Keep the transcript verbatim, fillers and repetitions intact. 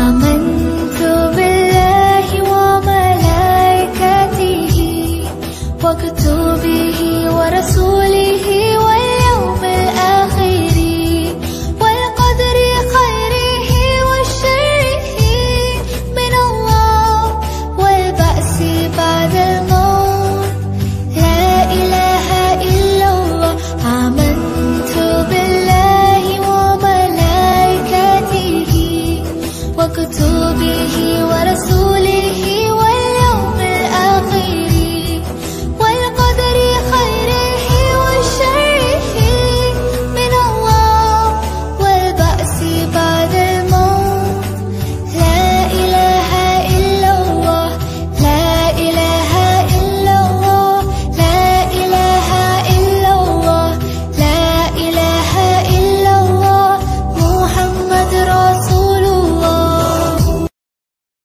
آمنت بالله وملائكته وكتبه ورسوله واليوم الآخر والقدر خيره وشره من الله والبأس بعد الموت. لا إله إلا الله. آمنت بالله وملائكته وكتبه